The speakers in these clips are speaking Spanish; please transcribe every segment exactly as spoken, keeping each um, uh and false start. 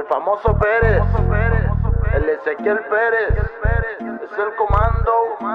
el famoso Pérez, el Ezequiel Pérez, es el comando.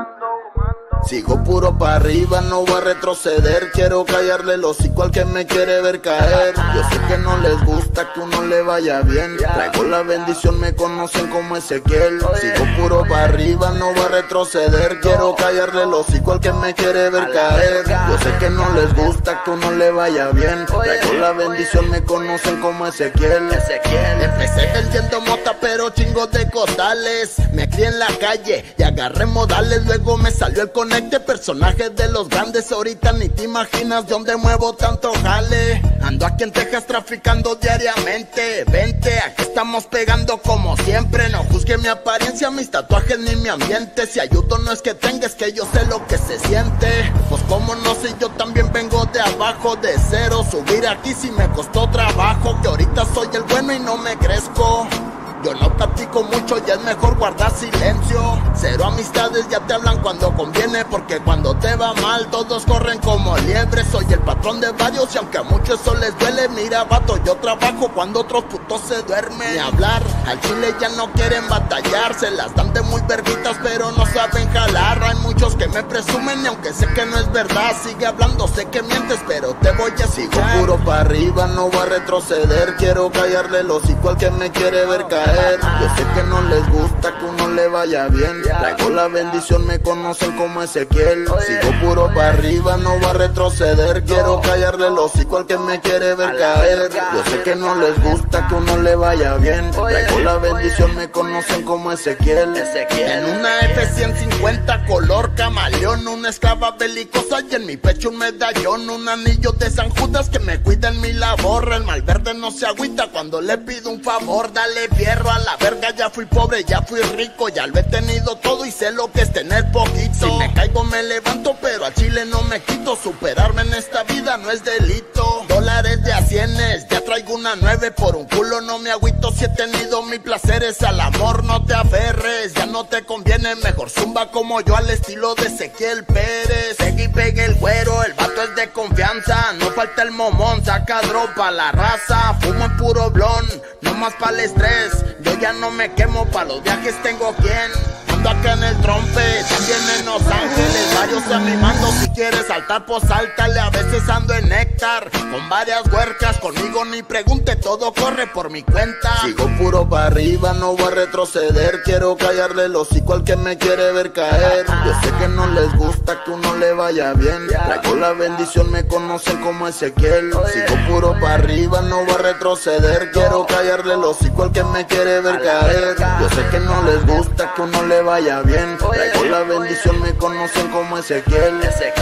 Sigo puro pa' arriba, no voy a retroceder. Quiero callarle el hocico al que me quiere ver caer. Yo sé que no les gusta que uno le vaya bien. Traigo la bendición, me conocen como Ezequiel. Sigo puro pa' arriba, no voy a retroceder. Quiero callarle el hocico al que me quiere ver caer. Yo sé que no les gusta que uno le vaya bien. Traigo la bendición, me conocen como Ezequiel. Empecé vendiendo mota pero chingos de costales. Me crié en la calle y agarré modales. Luego me salió el conecte, personajes de los grandes. Ahorita ni te imaginas de dónde muevo tanto jale. Ando aquí en Texas traficando diariamente. Vente, aquí estamos pegando como siempre. No juzgue mi apariencia, mis tatuajes ni mi ambiente. Si ayudo no es que tenga, es que yo sé lo que se siente. Pues como no sé, yo también vengo de abajo, de cero. Subir aquí sí me costó trabajo. Que ahorita soy el bueno y no me crezco. Yo no platico mucho y es mejor guardar silencio. Cero amistades, ya te hablan cuando conviene. Porque cuando te va mal todos corren como liebres. Soy el patrón de varios y aunque a muchos eso les duele. Mira vato, yo trabajo cuando otros putos se duermen. Ni hablar, al chile ya no quieren batallar. Se las dan de muy verguitas pero no saben jalar. Hay muchos que me presumen y aunque sé que no es verdad. Sigue hablando, sé que mientes pero te voy a seguir. Sigo puro pa' arriba, no voy a retroceder. Quiero callarle el hocico al que me quiere ver caer. Yo sé que no les gusta que uno le vaya bien. Traigo la bendición, me conocen como Ezequiel. Sigo puro pa' arriba, no voy a retroceder. Quiero callarle el hocico al que me quiere ver caer. Yo sé que no les gusta que uno le vaya bien. Traigo la bendición, me conocen como Ezequiel. En una F ciento cincuenta color camaleón, una esclava belicosa y en mi pecho un medallón. Un anillo de San Judas que me cuida en mi labor. El malverde no se agüita cuando le pido un favor. Dale fierro a la verga, ya fui pobre, ya fui rico. Ya lo he tenido todo y sé lo que es tener poquito. Si me caigo me levanto, pero al chile no me quito. Superarme en esta vida no es delito. Dólares de a cienes, ya traigo una nueve. Por un culo no me agüito si he tenido mis placeres. Al amor no te aferres, ya no te conviene. Mejor zumba como yo al estilo de Ezequiel Pérez. Pegue y pegue el güero, el vato es de confianza. No falta el momón, saca dropa la raza. Fumo en puro blon, no más pa'l estrés. Yo ya no me quemo, pa' los viajes tengo quien. Ando acá en el trompe, también en Los Ángeles. Varios a mi mando, si quieres saltar pues sáltale. A veces ando en néctar, con varias huercas. Conmigo ni pregunte, todo corre por mi cuenta. Sigo puro pa' arriba, no voy a retroceder. Quiero callarle el hocico al que me quiere ver caer. Yo sé que no les gusta que uno le vaya bien. Traigo la bendición, me conocen como Ezequiel. Sigo puro pa' arriba, no voy a retroceder. Quiero callarle el hocico al que me quiere ver caer. Yo sé que no les gusta que uno le vaya bien. Traigo la bendición, me conocen como Ezequiel.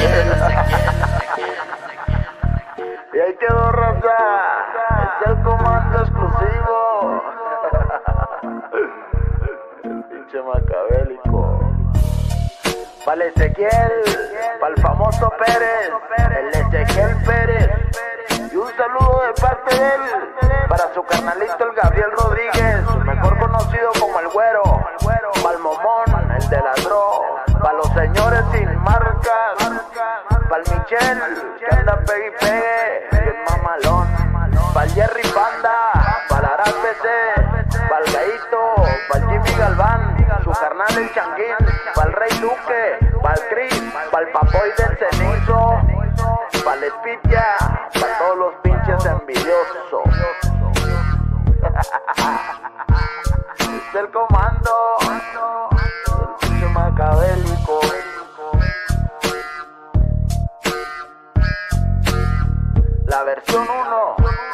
Y ahí quedó raza, es el comando exclusivo. El pinche macabélico. Pa'l Ezequiel, pa'l famoso Pérez, el Ezequiel Pérez. Y un saludo de parte de él para su carnalito el Gabriel Rodríguez, mejor conocido como el Güero. Pa'l Momón, el de la Dro. Pa' los señores sin marcas. Pa'l Michel, que anda pegue y pegue, bien mamalón. Pa'l Jerry Panda, pa'l Arad P C, pa'l Gaito, pa'l Jimmy Galván, su carnal el Changuín, pa'l Rey Duque, pa'l Chris, pa'l Papoy del Cenizo, pa'l Espitia, pa' todos los pinches envidiosos. Es el comando, el pinche macabélico. La versión uno,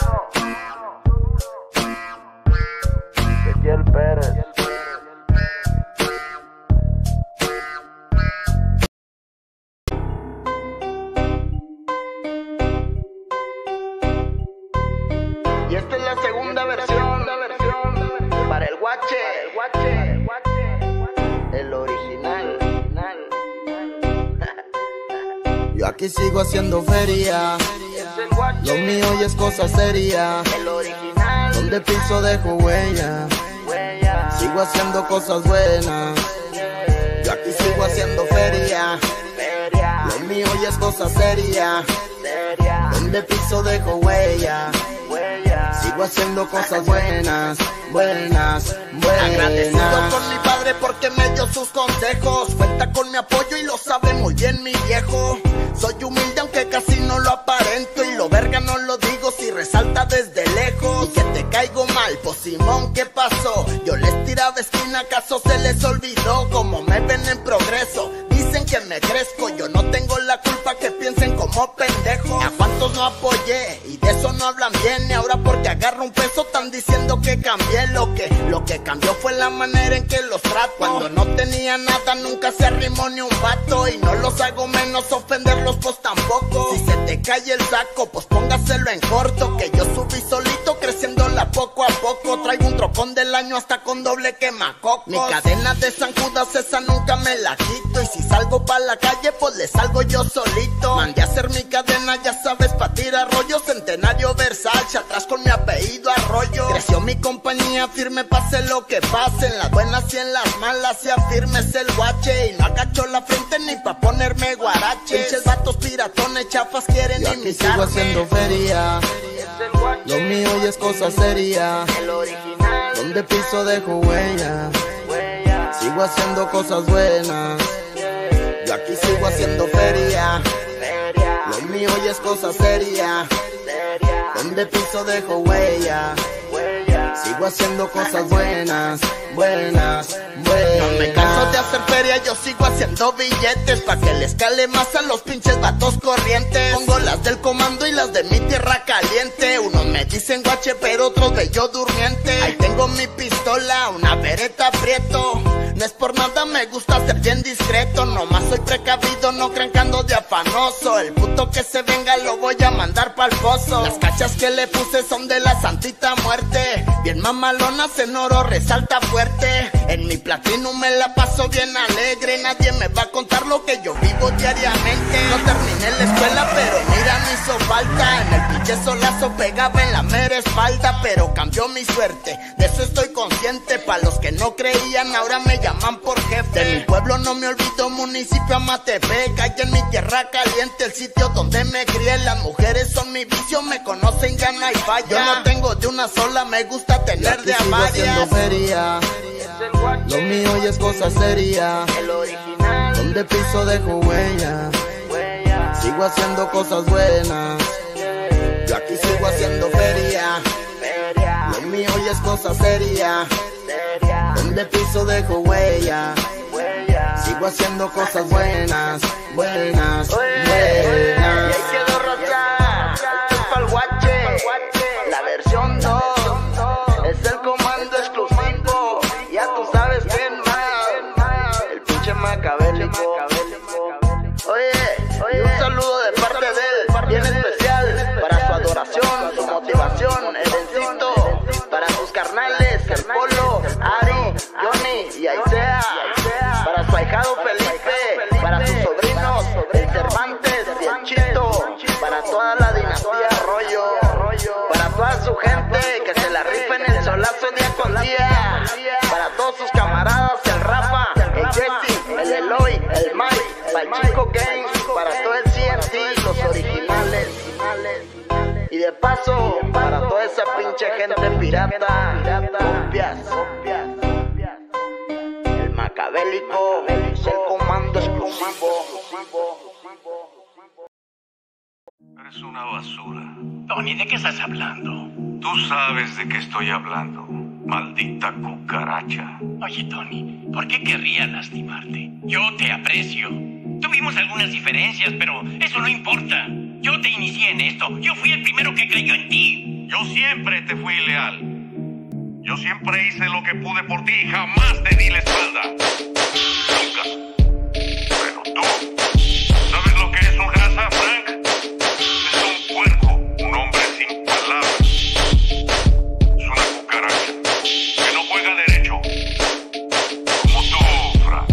Ezequiel Pérez. Y esta es la segunda versión, la versión para el guache, el guache, el original. Yo aquí sigo haciendo feria. Lo mío ya es cosa seria. El original. Donde piso dejo huella. Sigo haciendo cosas buenas. Yo aquí sigo haciendo feria. Lo mío ya es cosa seria. Donde piso dejo huella. Sigo haciendo cosas buenas, buenas, buenas. Agradecido con mi padre porque me dio sus consejos. Cuenta con mi apoyo y lo sabe muy bien mi viejo. Soy humilde aunque casi no lo aparento, y lo verga no lo digo si resalta desde lejos. Y que te caigo mal, pues Simón, ¿qué pasó? Yo les tiraba esquina, ¿acaso se les olvidó? Como me ven en progreso, dicen que me crezco. Yo no tengo la culpa que piensen como pendejos. A cuántos no apoyé y de eso no hablan bien. Y ahora porque agarro un peso están diciendo que cambié. Lo que, lo que cambió fue la manera en que los trato. Cuando no tenía nada nunca se arrimó ni un vato. Y no los hago menos, ofenderlos pues tampoco. Si se te cae el saco pues póngaselo en corto, que yo subí solito creciéndola poco a poco. Traigo un trocón del año hasta con doble quemacocos. Mi cadena de San Judas esa nunca me la quito, y si salgo pa' la calle pues le salgo yo solito. Mandé a hacer mi cadena, ya sabes, pa' tirar rollo. Centenario Versace, atrás con mi apellido Arroyo. Creció mi compañía firme, pase lo que pase, en las buenas y en las malas, ya firmes el guache. Y no agacho la frente ni pa' ponerme guarache. Pinches vatos piratones, chafas quieren yo imitarme. Sigo haciendo feria, lo mío ya es cosa seria. El original, donde piso dejo huella. Sigo haciendo cosas buenas, yo aquí sigo haciendo feria. Lo mío ya es cosa seria, donde piso dejo huella. Sigo haciendo cosas buenas, buenas, buenas. No me canso de hacer feria, yo sigo haciendo billetes, pa' que les cale más a los pinches vatos corrientes. Pongo las del comando y las de mi tierra caliente. Unos me dicen guache, pero otros bello durmiente. Ahí tengo mi pistola, una Beretta Prieto. No es por nada, me gusta ser bien discreto. Nomás soy precavido, no crean que ando de afanoso. El puto que se venga lo voy a mandar pa'l pozo. Las cachas que le puse son de la santita muerte. Bien mamalonas en oro, resalta fuerte. En mi platino me la paso bien alegre. Nadie me va a contar lo que yo vivo diariamente. No terminé la escuela, pero mira, me hizo falta. En el pinche solazo pegaba en la mera espalda, pero cambió mi suerte, de eso estoy consciente. Pa' los que no creían, ahora me llaman por jefe. De mi pueblo no me olvido, municipio Amatepec. Allá en mi tierra caliente, el sitio donde me crié. Las mujeres son mi vicio, me conocen, gana y falla. Yo no tengo de una sola, me gusta tener de a varias. Feria, lo mío ya es cosa seria. El original, donde piso dejo huella. Sigo haciendo cosas buenas, yo aquí sigo haciendo feria. Lo mío ya es cosa seria, donde piso dejo huella. Sigo haciendo cosas buenas, buenas, buenas. Y ahí quedó raza, esto es pa'l guache, la versión dos. Es el comando exclusivo, ya tú sabes quién más. El pinche macabélico. Oye, oye, un saludo de parte de él, bien especial, para su adoración, su motivación, el Encito, para sus carnales, el Polo, Ari, Johnny y Aisea, para su ahijado Felipe, para sus sobrinos, el Cervantes y el Chito, para toda la dinastía Arroyo, para toda su gente que se la rifa en el solazo día con día, para todos sus camaradas, el Rafa, el Jesse, el Eloy, el Mike, para el Chico Games, para todo el C N T, los originales. Y de paso, para toda esa pinche gente pirata, copias, el macabélico, es el comando exclusivo. Eres una basura. Tony, ¿de qué estás hablando? Tú sabes de qué estoy hablando, maldita cucaracha. Oye, Tony, ¿por qué querría lastimarte? Yo te aprecio. Tuvimos algunas diferencias, pero eso no importa. Yo te inicié en esto. Yo fui el primero que creyó en ti. Yo siempre te fui leal. Yo siempre hice lo que pude por ti y jamás te di la espalda. Nunca. Pero tú, ¿sabes lo que es un raza, Frank? Es un puerco, un hombre sin palabras. Es una cucaracha que no juega derecho. Como tú, Frank.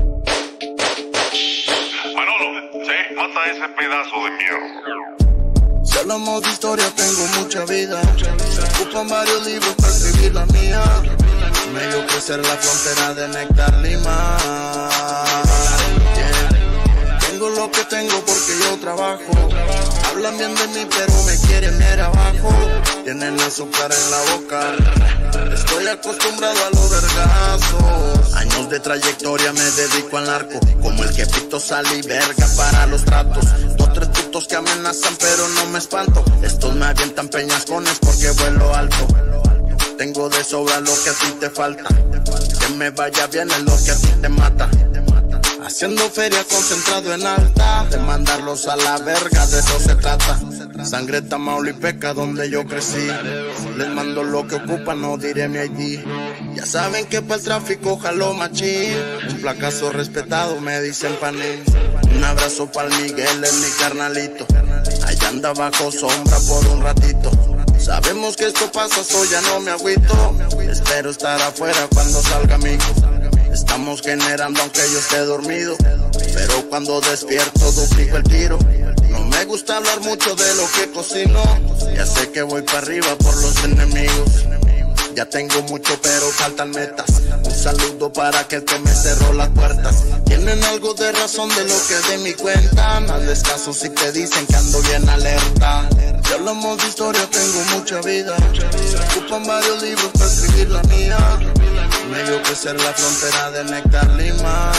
Manolo, sí, mata a ese pedazo de mierda. Si hablamos de historia, tengo mucha vida. Ocupan varios libros para escribir la mía. Me dio crecer la frontera de Néctar Lima. Yeah. Tengo lo que tengo porque yo trabajo. Hablan bien de mí pero me quieren ver abajo. Tienen azúcar en la boca. Estoy acostumbrado a los vergazos. Años de trayectoria me dedico al narco. Como el jefito sal y verga para los tratos. Dos, tres putos que amenazan pero no me espanto. Estos me avientan peñascones porque vuelo alto. Tengo de sobra lo que a ti te falta. Que me vaya bien es lo que a ti te mata. Haciendo feria concentrado en alta. De mandarlos a la verga, de eso se trata. Sangre Tamaulipeca donde yo crecí. Les mando lo que ocupan, no diré mi I D. Ya saben que para el tráfico jalo machín. Un placazo respetado me dicen panín. Un abrazo para el Miguel, es mi carnalito. Allá anda bajo sombra por un ratito. Sabemos que esto pasa, so ya no me agüito. Espero estar afuera cuando salga amigo. Estamos generando aunque yo esté dormido. Pero cuando despierto duplico el tiro. No me gusta hablar mucho de lo que cocino. Ya sé que voy para arriba por los enemigos. Ya tengo mucho pero faltan metas. Un saludo para aquel que me cerró las puertas. Tienen algo de razón de lo que de mi cuenta. No les caso si te dicen que ando bien alerta. Si hablamos de historia tengo mucha vida. Se ocupan varios libros para escribir la mía. Me dio que ser la frontera de Néctar Lima.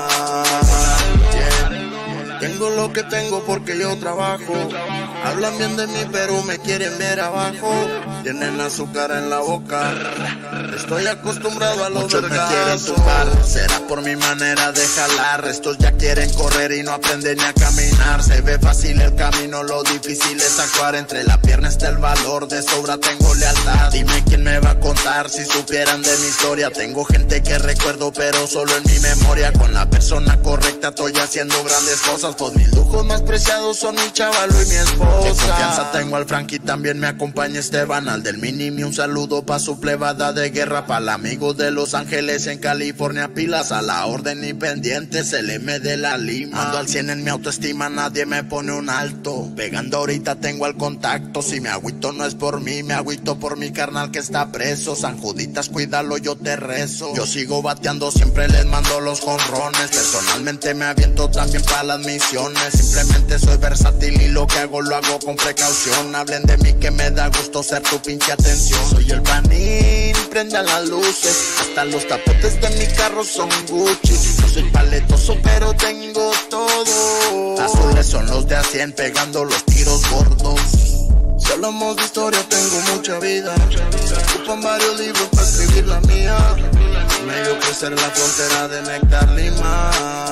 Yeah. Tengo lo que tengo porque yo trabajo. Hablan bien de mí pero me quieren ver abajo. Tienen azúcar en la boca. Estoy acostumbrado a los Muchos vergazos. Me quieren tumbar, será por mi manera de jalar. Estos ya quieren correr y no aprenden ni a caminar. Se ve fácil el camino, lo difícil es actuar. Entre la pierna está el valor, de sobra tengo lealtad. Dime quién me va a contar si supieran de mi historia. Tengo gente que recuerdo pero solo en mi memoria. Con la persona correcta estoy haciendo grandes cosas. Pues mis lujos más preciados son mi chavalo y mi esposa. De confianza tengo al Frankie, también me acompaña Esteban. Al del Minimi un saludo pa' su plebada de guerra. Para el amigo de Los Ángeles en California, pilas a la orden y pendientes, el M de la Lima. Ando al cien en mi autoestima, nadie me pone un alto. Pegando ahorita tengo el contacto. Si me agüito no es por mí, me agüito por mi carnal que está preso. San Juditas, cuídalo, yo te rezo. Yo sigo bateando, siempre les mando los jonrones. Personalmente me aviento también para las misiones. Simplemente soy versátil y lo que hago lo hago con precaución. Hablen de mí que me da gusto ser tu pinche atención. Soy el panín, prendan las luces. Hasta los tapotes de mi carro son Gucci. No soy paletoso pero tengo todo. Azules son los de a cien pegando los tiros gordos. Si hablamos de historia tengo mucha vida. Se ocupan varios libros para escribir la mía. Me dio crecer la frontera de Néctar Lima.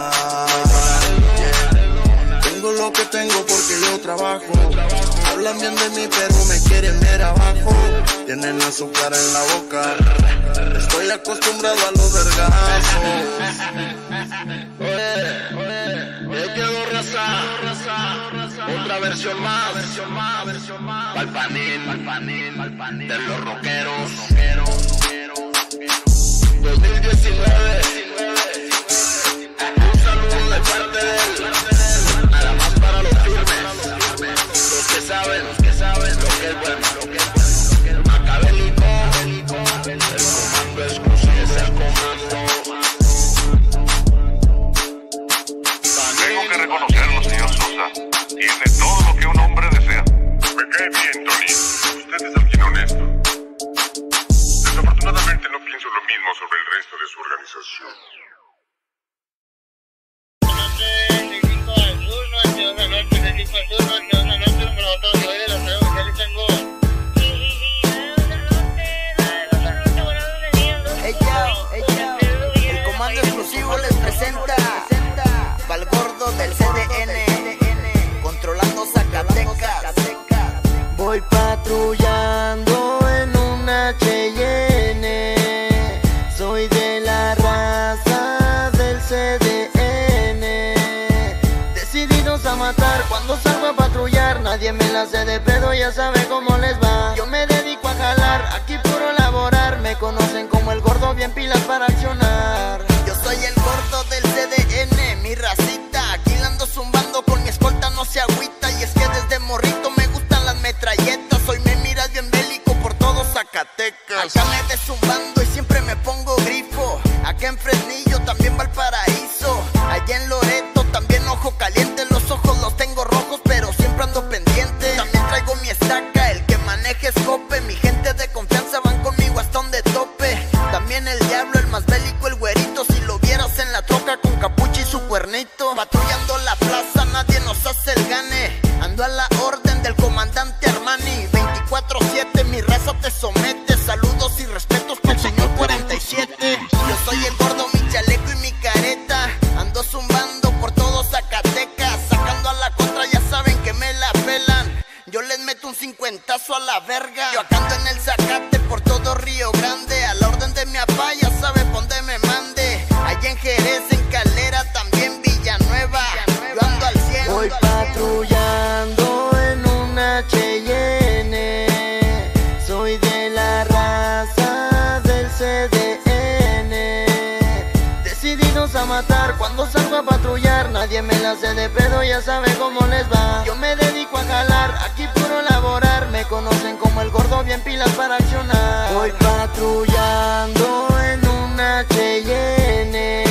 Yeah. Tengo lo que tengo porque yo trabajo. Hablan bien de mí pero me quieren ver abajo. Tienen azúcar en la boca. Estoy acostumbrado a los vergazos. Oye, oye, ya quedó raza. Otra versión más. Pa'l panín, pa'l panín, pa'l panín. De los rockeros. dos mil diecinueve. Un saludo de parte de él. Nada más para los firmes. Los que saben, los que saben lo que es bueno, lo que es bueno. Macabélico. El comando exclusivo es el comando. Tengo que reconocerlo, señor Sosa. Tiene todo lo que un hombre desea. Me cae bien, Tony. Usted es alguien honesto. Desafortunadamente no pienso lo mismo sobre el resto de su organización. El comando exclusivo les presenta Pa'l gordo del C D N, controlando Zacatecas. Voy patrullando en una Cheyenne. Soy de la raza del C D N. Decididos a matar cuando salgo a patrullar. Nadie me la hace de pedo, ya sabe cómo les va. Yo me dedico a jalar, aquí puro laborar. Me conocen como el gordo, bien pilas para accionar. Yo soy el gordo del C D N, mi racita. Aquí la ando zumbando con mi escolta, no se agüita. Y es que desde morrito me gustan las metralletas. Hoy me miras bien bélico por todo Zacatecas. Acá me ves zumbando y siempre me pongo grifo. Acá en Fresnillo, también Valparaíso. Allá en Loreto, también Ojo Caliente. plaza nadie nos hace el gane. Ando a la orden del comandante Armani. veinticuatro siete mi raza te somete. Saludos y respetos para el señor cuarenta y siete. Yo soy el gordo, mi chaleco y mi careta. Ando zumbando por todo Zacatecas. Sacando a la contra, ya saben que me la pelan. Yo les meto un cincuentazo a la verga. Yo acá ando en el Zacate por todo Río Grande. A la orden de mi apá, ya sabe por dónde me mande. Allá en Jerez, en Calera, también Villanueva. Yo ando al cien. Voy patrullando en una Cheyenne. Soy de la raza del C D N. Decididos a matar cuando salgo a patrullar. Nadie me la hace de pedo, ya sabe cómo les va. Yo me dedico a jalar, aquí puro laborar. Me conocen como el gordo, bien pilas para accionar. Voy patrullando en una Cheyenne.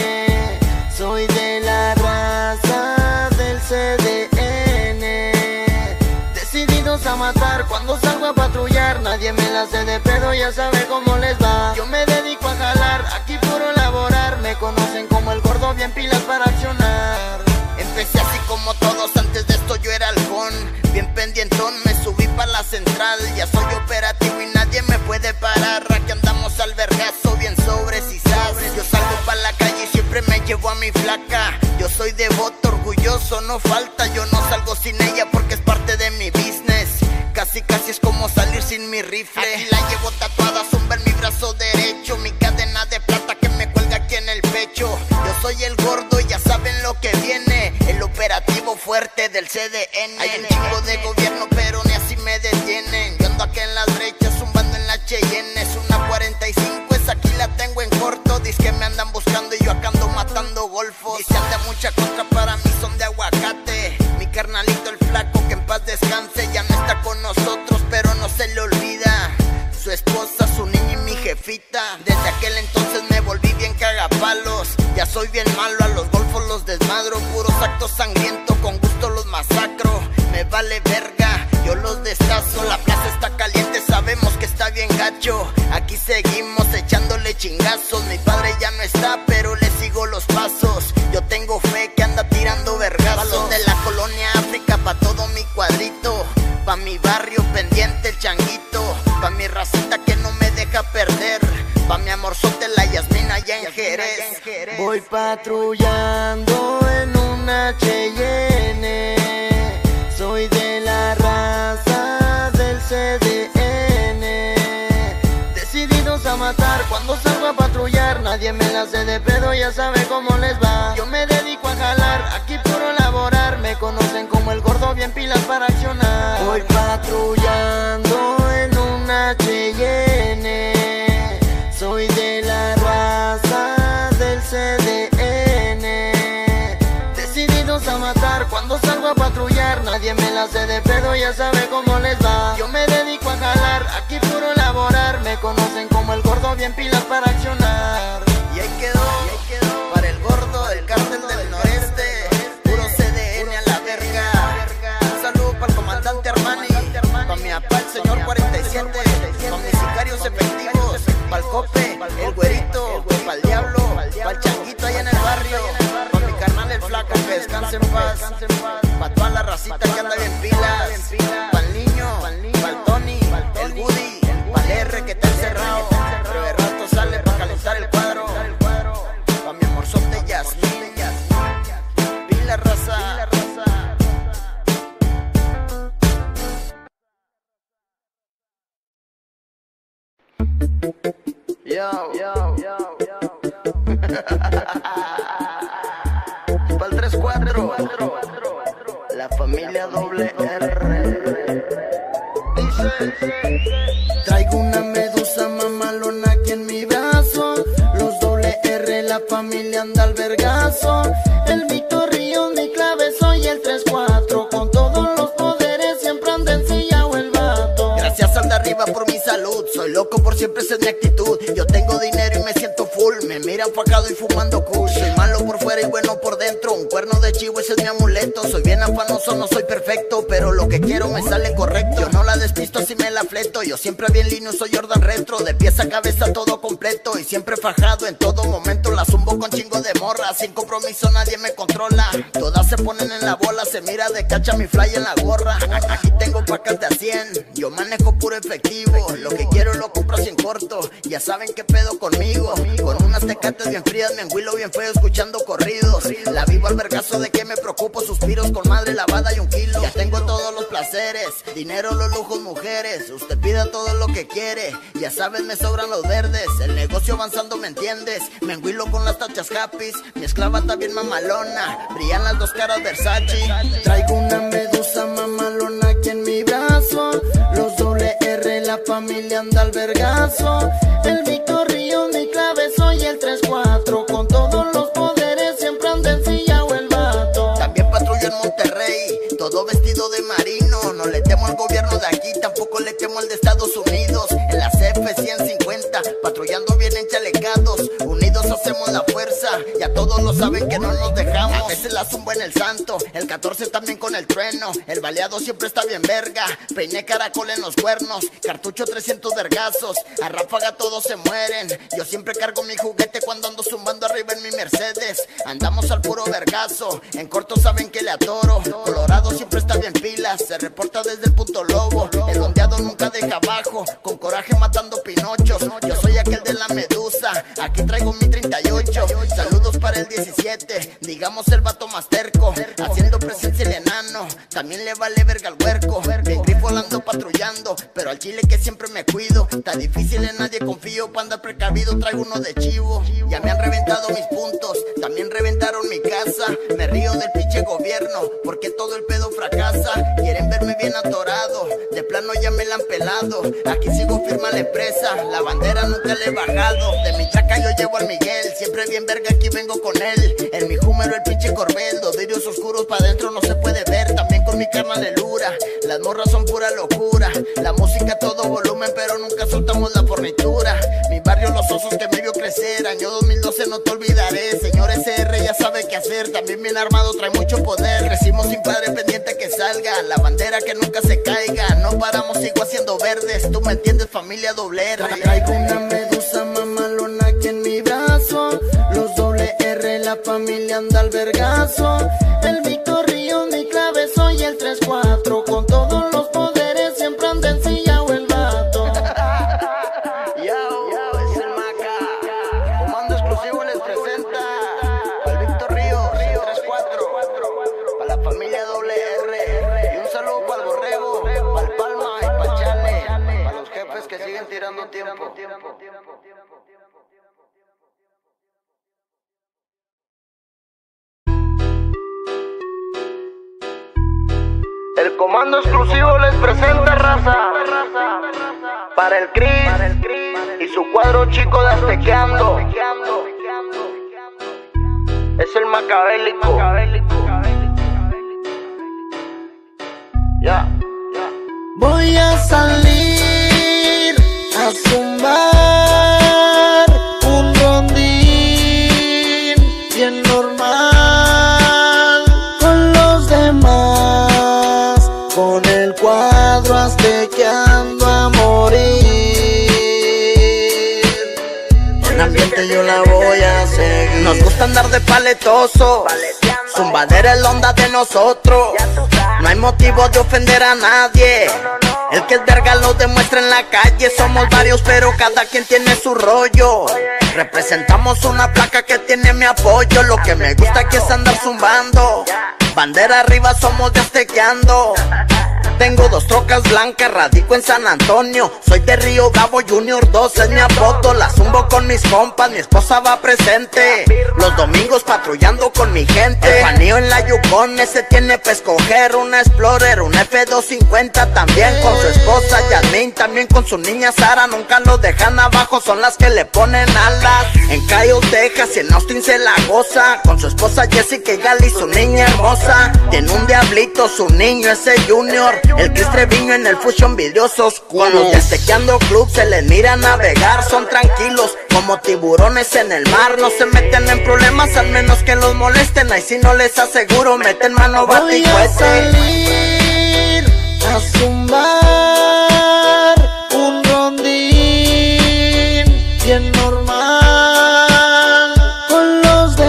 Soy de la raza del C D N. Decididos a matar cuando salgo a patrullar. Nadie me la hace de pedo, ya sabe cómo les va. Yo me dedico a jalar, aquí puro laborar. Me conocen como el gordo, bien pilas para accionar. Empecé así como todos, antes de esto yo era halcón. Bien pendientón, me subí pa' la central. Ya soy operativo y nadie me puede parar. Aquí andamos al vergazo, bien sobres y sas. Yo salgo pa' la calle y siempre me llevo a mi flaca. Yo soy devoto, orgulloso, no falta. Yo no salgo sin ella porque es parte de mi business. Casi casi es como salir sin mi rifle. Aquí la llevo tatuada, zumba en mi brazo derecho. Mi cadena de plata que me cuelga aquí en el pecho. Yo soy el gordo y ya saben lo que viene. El operativo fuerte del C D N. Hay un chingo de gobierno pero ni así me detienen. Yo ando aquí en las brechas zumbando en la Cheyenne. Es una cuarenta y cinco, esa aquí la tengo en corto. Dice que me andan buscando y yo acá ando matando golfos. Dice anda mucha contra, para mí son de aguacate. Mi carnalito el flaco que en paz descanse. Ya no está con nosotros pero no se le olvida su esposa, su niña y mi jefita. Desde aquel entonces me volví bien cagapalos. Ya soy bien malo, a los golfos los desmadro. Puros actos sangrientos, con gusto los masacro. Me vale verga, yo los destazo. La plaza está caliente, sabemos que está bien gacho. Aquí seguimos echándole chingazos. Mi padre ya no está, pero le sigo los pasos. Yo tengo fe que anda tirando vergazos. De la colonia África pa' todo mi cuadrito. Pa' mi barrio pendiente el changuito. Pa' mi racita que no me deja perder. Pa' mi amorzote la Yasmina allá en Jerez. Voy patrullando en una Cheyenne. Soy de la raza del C D N. Decididos a matar cuando salgo a patrullar. Nadie me la hace de pedo, ya sabe cómo les va. Yo me dedico a jalar, aquí puro laborar. Me conocen como el gordo, bien pilas para accionar. Voy patrullando en una Cheyenne. Soy de la raza del C D N. Decididos a matar cuando salgo a patrullar. Nadie me la hace de pedo, ya sabe cómo les va. Yo me dedico a jalar, aquí puro laborar. Me conocen como el gordo, bien pilas para accionar. Y ahí quedó, y ahí quedó para el gordo, el cártel del noreste. Puro C D N a la verga. Un saludo para el comandante Armani. Pa' mi apá, el señor cuarenta y siete. Pa' mis sicarios efectivos. Pa'l cope, el güerito. Pa'l diablo, pa'l changuito allá en el barrio. Pa' mi carnal el flaco, que descanse en paz. Pa' toda la racita que anda bien pilas. Pa'l niño, pa'l Tony, el Woody. Pa'l R que está encerrado, pero de rato sale pa' calentar el cuadro. Pa' mi amorzote Yasmin. Pila raza. Yo, yo, yo, yo. Pa'l tres cuatro, la familia doble R. Dice, traigo una medusa mamalona aquí en mi brazo. Los doble R, la familia anda al vergazo. El Víctor Ríos, mi clave, soy el tres cuatro. Con todos los poderes siempre anda ensillado el vato. Gracias al de arriba por mi salud. Soy loco por siempre, esa es mi actitud. Yo tengo dinero y me siento full. Me miran fajado y fumando kush. Soy malo por fuera y bueno por dentro. Un cuerno de chivo, ese es mi amuleto. Soy bien afanoso, no soy perfecto, pero lo que quiero me sale correcto. Yo no la despisto, así me la fleto. Yo siempre bien líneo, soy Jordan retro. De pies a cabeza todo completo. Y siempre fajado en todo momento. La zumbo con chingo de morras, sin compromiso nadie me controla. Todas se ponen en la bola, se mira de cacha mi fly en la gorra. Aquí tengo pacas de a cien, yo manejo puro efectivo. Lo que quiero lo compro sin corto, ya saben qué pedo conmigo. Con unas tecates bien frías, me enguilo bien feo escuchando corridos. La vivo al vergazo, de que me preocupo, suspiros con madre lavada y un kilo. Ya tengo todos los placeres, dinero, los lujos, mujeres. Usted pida todo lo que quiere, ya sabes me sobran los verdes. El negocio avanzando, ¿me entiendes? Me enguilo con las tachas happy, mi esclava está bien mamalona, brillan las dos caras Versace. Traigo una medusa mamalona aquí en mi brazo, los doble R, la familia anda al vergazo. El Víctor Río, mi clave, soy el tres cuatro, con todos los poderes siempre anda ensillado el vato. También patrullo en Monterrey, todo vestido de marino. No le temo al gobierno de aquí, tampoco le temo al de Estados Unidos. En la C F ciento cincuenta, patrullando bien enchalecados, unidos hacemos la fuerza, ya todos lo saben que no nos dejamos. A veces la zumbo en el santo, el catorce también con el trueno. El baleado siempre está bien verga, peiné caracol en los cuernos, cartucho trescientos vergazos, a ráfaga todos se mueren. Yo siempre cargo mi juguete cuando ando zumbando arriba en mi Mercedes. Andamos al puro vergazo, en corto saben que le atoro. Colorado siempre está bien pilas, se reporta desde el punto lobo. El ondeado nunca deja abajo, con coraje matando pinochos. Yo soy aquel de la medusa, aquí traigo mi treinta y ocho. Saludos para el diecisiete, digamos el vato más terco, haciendo presencia el enano, también le vale verga al huerco. El grifo ando patrullando, pero al chile que siempre me cuido. Está difícil, en nadie confío, pa' andar precavido traigo uno de chivo. Ya me han reventado mis puntos, también reventaron mi casa. Me río del pinche gobierno, porque todo el pedo fracasa. Quieren verme bien atorado, de plano ya me la han pelado. Aquí sigo firme la empresa, la bandera nunca le he bajado. De mi chaca yo llevo al Miguel, siempre bien verga aquí vengo con él. En mi Hummer el pinche Corbel, dos vidrios oscuros pa' dentro no se puede ver. También con mi carnal de Lura, las morras son pura locura. La música a todo volumen, pero nunca soltamos la fornitura. Mi barrio los osos que me vio crecer, año dos mil doce no te olvidaré. Señor S R ya sabe qué hacer, también bien armado trae mucho poder. Crecimos sin padre pendiente que salga, la bandera que nunca se caiga. No paramos, sigo haciendo verdes, tú me entiendes familia doble R. Traigo una medusa mamalona aquí en mi brazo, los doble R, la familia anda al vergazo. El Víctor Río, mi clave, soy el tres cuatro, con todos los poderes siempre anda ensillado el vato. Yo, yo, es el Maca, comando exclusivo les presenta al Víctor Río, tres cuatro, para la familia doble R. Y un saludo para el Borrego, para el Palma y para el Chale, para los jefes que siguen tirando tiempo. El comando exclusivo les presenta, raza, para el Chris y su cuadro chico de Aztequeando. Es el macabélico. Ya. Voy a salir a zumbar un rondín bien normal con los demás, con el cuadro aztequeando a morir. En ambiente yo la voy a seguir. Nos gusta andar de paletoso, zumbadera es la onda de nosotros. No hay motivo de ofender a nadie, el que es verga lo demuestra en la calle. Somos varios pero cada quien tiene su rollo. Representamos una placa que tiene mi apoyo. Lo que me gusta aquí es andar zumbando, bandera arriba somos de Aztequeando. Tengo dos trocas blancas, radico en San Antonio. Soy de Río Bravo Junior dos, es mi apodo. La zumbo con mis compas, mi esposa va presente. Los domingos patrullando con mi gente. El paneo en la Yukon, ese tiene pa' escoger. Una Explorer, un F doscientos cincuenta. También con su esposa Yasmin, también con su niña Sara. Nunca lo dejan abajo, son las que le ponen alas. En Cayo, Texas y en Austin se la goza. Con su esposa Jessica y Gali, su niña hermosa. Tiene un diablito, su niño ese Junior. El Chris Treviño en el Fusion vidrios oscuros. Con los de Aztequeando Club se les mira navegar. Son tranquilos como tiburones en el mar. No se meten en problemas al menos que los molesten. Ahí si no les aseguro meten mano bate y Voy a cuete. salir a zumbar un rondín bien normal con los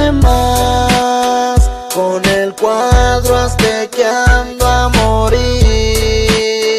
que ando a morir.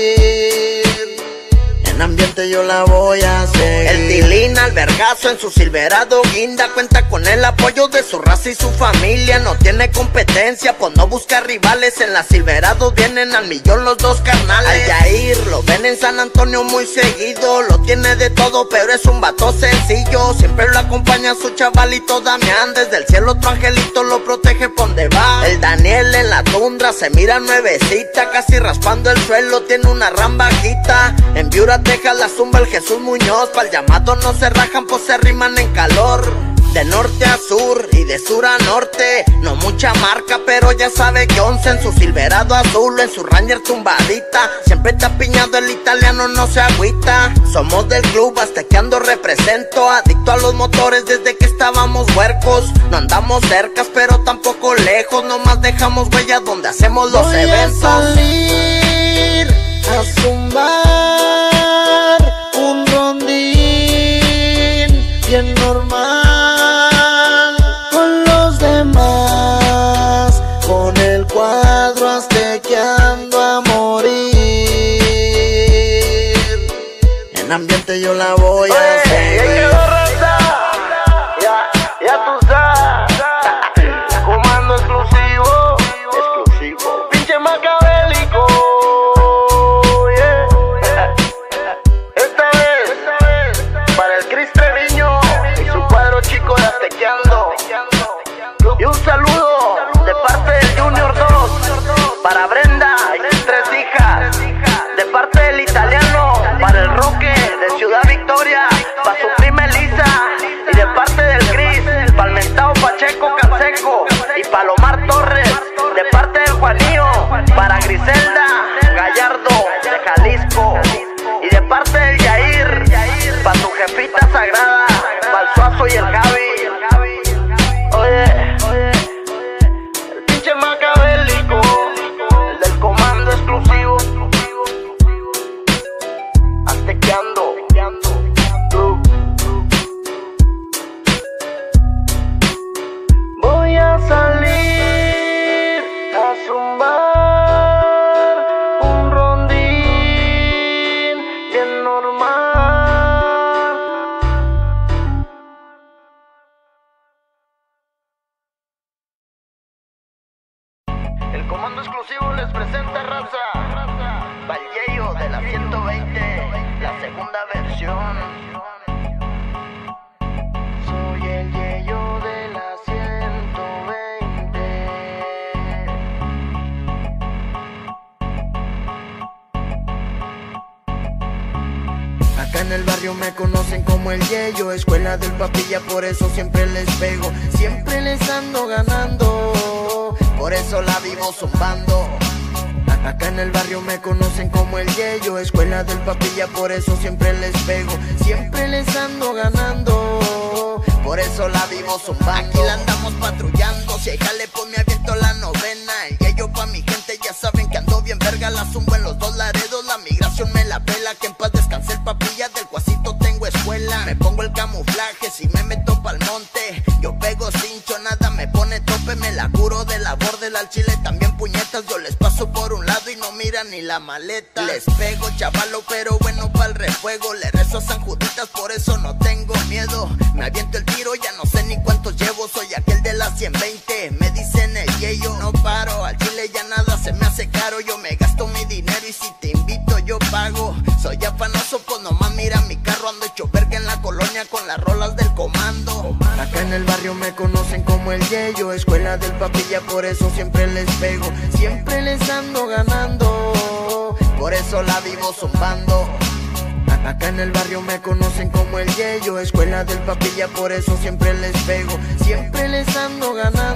En ambiente yo la voy a seguir. El Tilín al vergazo en su Silverado guinda. Cuenta con el apoyo de su raza y su familia. No tiene competencia, pues no busca rivales. En la Silverado vienen al millón los dos carnales. Al Yair lo ven en San Antonio muy seguido. Lo tiene de todo, pero es un vato sencillo. Siempre lo acompaña su chavalito Damián. Desde el cielo otro angelito lo protege por donde va. El Daniel en la tundra se mira nuevecita, casi raspando el suelo, tiene una ram bajita. En Viura, Texas la zumba el Jesús Muñoz. Pa'l llamado no se rajan, pues se riman en calor. De norte a sur y de sur a norte, no mucha marca, pero ya sabe que once en su Silverado azul, en su Ranger tumbadita. Siempre está piñado el italiano, no se agüita. Somos del club, aztequeando represento. Adicto a los motores desde que estábamos huercos. No andamos cercas, pero tampoco lejos. Nomás dejamos huella donde hacemos los Voy eventos. a salir a zumbar un rondín bien normal. Ambiente yo la voy a Oye, seguir. ya quedó raza. Ya, ya tú sabes. Comando exclusivo. Exclusivo. Pinche macabélico. Yeah. Esta vez, para el Cris Treviño y su cuadro chico de Aztequeando. Y un saludo de parte del Junior dos para Brenda y sus tres hijas. De parte del italiano para el Roque de Ciudad Victoria, para su prima Elisa. Y de parte del Cris, para el mentado Pacheco Canseco y Palomar Torres. De parte del Juanillo, para Griselda Gallardo de Jalisco. Y de parte del Yair, para su jefita sagrada, para el Suazo y el Javi. Oye, el pinche macabélico, el del comando exclusivo. Aztequeando. Voy a salir a zumbar un rondín bien normal. El comando exclusivo les presenta raza. Vallejo de la ciento veinte, la segunda versión. Soy el Yeyo de la ciento veinte. Acá en el barrio me conocen como el Yeyo, escuela del papilla, por eso siempre les pego. Siempre les ando ganando, por eso la vivo zumbando. Acá en el barrio me conocen como el Yeyo, escuela del papilla, por eso siempre les pego. Siempre les ando ganando, por eso la vivo zumbando. Aquí la andamos patrullando, si hay jale pues me aviento la novena. El Yeyo pa' mi gente, ya saben que ando bien verga. La zumbo en los dos Laredos, la migración me la pela. Que en paz descanse el papilla, del Guasito tengo escuela. Me pongo el camuflaje si me meto pa'l monte. Yo pego cincho, nada me pone tope. Me la curo de la borde al chile, también puñetas. Yo les paso por un lado y no miran ni la maleta. Les pego chavalo, pero bueno pa'l refuego. Le rezo a San Juditas, por eso no tengo miedo. Me aviento el tiro, ya no sé ni cuántos llevo. Soy aquel de la ciento veinte, me dicen el Yeyo. No paro, al chile ya nada se me hace caro. Yo me gasto mi dinero y si te invito yo pago. Soy afanoso, pues nomás mira mi carro. Ando hecho verga en la colonia con las rolas del comando. Acá en el barrio me conocen como el Yeyo, escuela del papilla, por eso siempre les pego. Siempre les ando ganando, por eso la vivo zumbando. Acá en el barrio me conocen como el Yeyo, escuela del papilla, por eso siempre les pego. Siempre les ando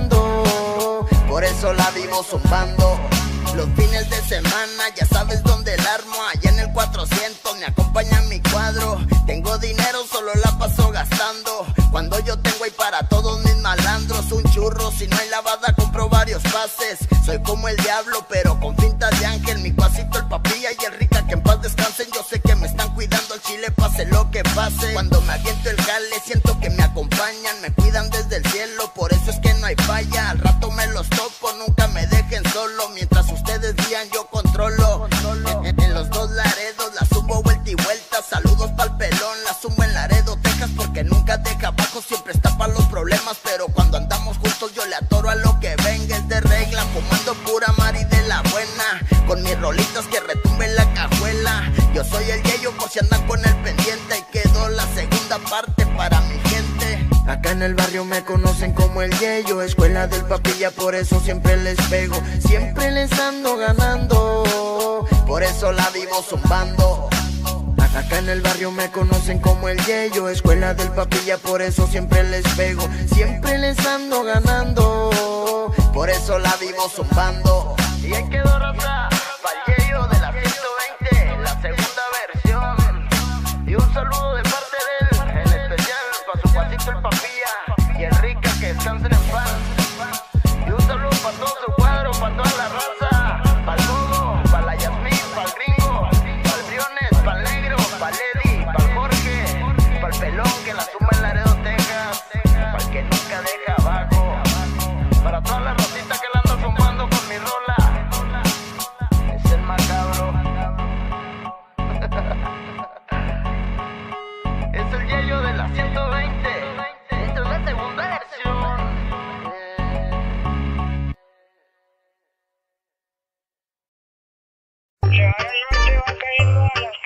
ganando, por eso la vivo zumbando. Los fines de semana ya sabes dónde el armo. Allá en el cuatrocientos me acompaña mi cuadro. Tengo dinero, solo la paso gastando. Cuando yo tengo hay para todos mis malandros. Un churro, si no hay lavada compro varios pases. Soy como el diablo pero con fintas de ángel. Mi Guasito, el papilla y el Rica, que en paz descansen. Yo sé que me están cuidando al chile, pase lo que pase. Cuando me aviento el jale siento que me acompañan. Me cuidan desde el cielo, por eso es que no hay falla. Al rato me los topo, nunca me dejen solo. Mientras ustedes confían, yo controlo. En, en los dos Laredos la subo vuelta y vuelta. Saludos pa'l pelón, la subo en Laredo, Texas, porque nunca deja abajo, siempre está pa' los problemas. Pero cuando andamos juntos yo le atoro a lo que venga, es de regla. Fumando pura mari de la buena, con mis rolitas que retumben la cajuela. Yo soy el Yeyo por si andan con el pendiente. Y quedó la segunda parte para mi gente. Acá en el barrio me conocen como el Yeyo, escuela del papilla, por eso siempre les pego. Siempre les ando ganando, por eso la vivo zumbando. Acá en el barrio me conocen como el Yeyo, escuela del papilla, por eso siempre les pego. Siempre les ando ganando, por eso la vivo zumbando. Y ahí quedó raza, pa'l Yeyo de la ciento veinte, la segunda versión. Y un saludo de parte de él, en especial pa' su pasito el papilla y el Rica, que descansen en paz. Y un saludo pa' todo su cuadro, pa' toda la raza, pa'l Gogo, pa' la Yasmín, pa'l Gringo, pa'l Briones, pa'l Negro, pa'l Eddie, pa'l Jorge, pa'l Pelón que la suma en Laredo, Texas, pa'l que nunca deja abajo, para toda la rosita que la anda zumbando con mi rola. Es el macabro. Es el Yeyo de la ciento veinte. Esta es la segunda versión. Ya la noche va cayendo a las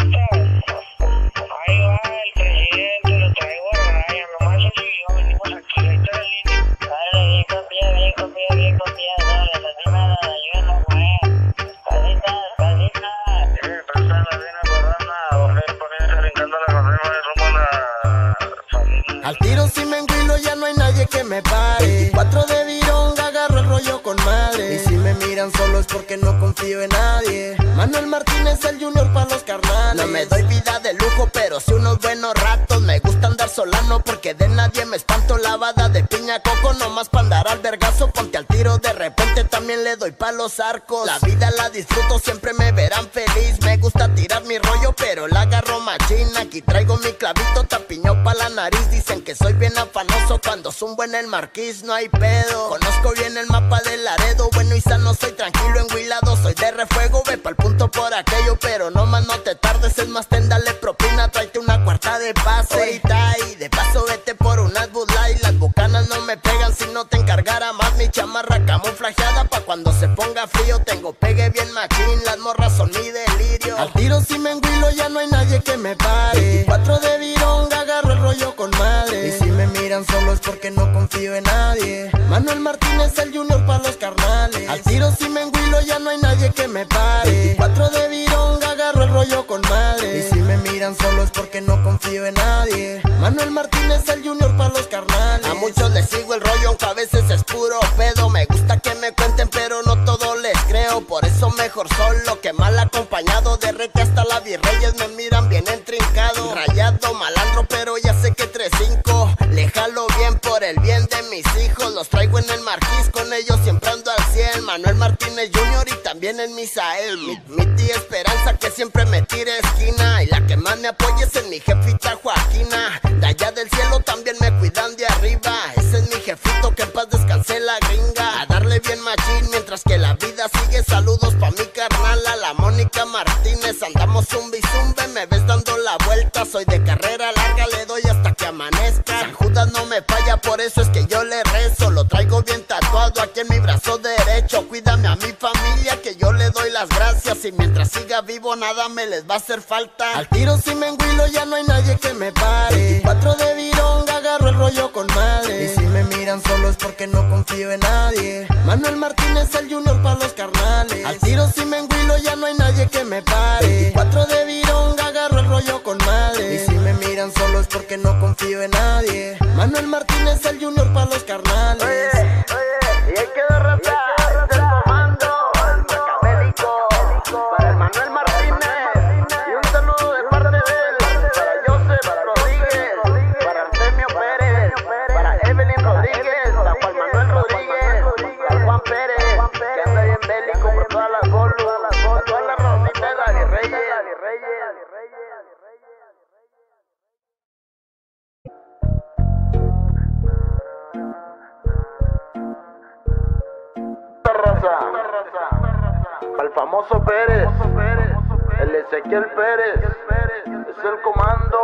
casitas. Ahí va el presidente, lo traigo a raya. Nomás el yo venimos aquí. Ahí está el línea. Dale, bien confía, bien confía, bien confía. Dale, así nada, yo no voy. Casitas, casitas. Sí, persona, viene corona. Volver poniendo, brincando la corona de rumbo a la familia. Al tiro si me enguilo ya no hay nadie que me pare. veinticuatro de vironga, agarro el rollo con madre. Y si me miran solo es porque no confío en nadie. Manuel Martínez, el Junior pa' los carnales. No me doy vida de lujo, pero sí unos buenos ratos. Me gusta andar solano porque de nadie me espanto. Lavada de piña coco, nomás pa' andar al vergazo. Ponte al tiro, de repente también le doy pa' los arcos. La vida la disfruto, siempre me verán feliz. Me gusta tirar mi rollo, pero la agarro machina. Aquí traigo mi clavito tapiñado pa' la nariz. Dicen que soy bien afanoso cuando zumbo en el Marquís, no hay pedo. Conozco bien el mapa de Laredo, bueno y sano, soy tranquilo enguilado. Soy de refuego, ve pa'l punto por aquello, pero no más no te tardes, es más ten dale propina. Tráete una cuarta de pase, ahorita y de paso vete por unas Bud Light. Las bucanas no me pegan si no te encargara más. Mi chamarra camuflajeada pa' cuando se ponga frío. Tengo pegue bien machín, las morras son mi delirio. Al tiro si me enguilo ya no hay nadie que me pare. veinticuatro de vironga, agarro el rollo con madre. Y si me miran solo es porque no confío en nadie. Manuel Martínez, el Junior pa' los carnales. Al tiro si me enguilo ya no hay nadie que me pare. veinticuatro de vironga, agarro el rollo con madre. Y si me miran solo es porque no confío en nadie. Manuel Martínez, el Junior pa' los carnales. A muchos les sigo el rollo aunque a veces es puro pedo. Me gusta que me cuenten pero no todo les creo. Por eso mejor solo que mal acompañado. De rete hasta la Virreyes me miran bien entrincado. Rayado, malandro, pero ya sé que tres cinco. Le jalo bien por el bien de mis hijos. Los traigo en el Marquís, con ellos siempre ando al cien. Manuel Martínez Junior y también en Misael. Mi, mi tía Esperanza que siempre me tire esquina. Y la que más me apoya es en mi jefita Joaquina. De allá del cielo también me cuidan de arriba. Ese es mi jefito, que en paz descanse la gringa. A darle bien machín mientras que la vida sigue. Saludos pa' mi carnala, la Mónica Martínez. Andamos zumbi zumbe, me ves dando la vuelta. Soy de carrera larga, le doy hasta que amanezca. San Judas no me falla, por eso es que yo le rezo. Lo traigo bien tatuado aquí en mi brazo derecho. Cuídame a mi familia que yo le doy las gracias. Y mientras siga vivo nada me les va a hacer falta. Al tiro si me enguilo ya no hay nadie que me pare. veinticuatro de vironga, agarro el rollo con madre. Y si me miran solo es porque no confío en nadie. Manuel Martínez, el Junior pa' los carnales. Al tiro si me enguilo ya no hay nadie que me pare. veinticuatro de vironga, agarro el rollo con madre. Y si me miran solo es porque no confío en nadie. Manuel Martínez, el Junior pa' los carnales. Oye, oye, y ahí quedó raza, del comando, el macabélico, para el Manuel Martínez. Y un saludo de parte de él, para Joseph Rodríguez, para Artemio Pérez, para Evelyn Rodríguez, para Juan Manuel Rodríguez, para Juan Pérez, que anda bien bélico por todas las bolas, por todas las rositas de la Virreyes. Pa'l el famoso Pérez, el Ezequiel Pérez, es el comando.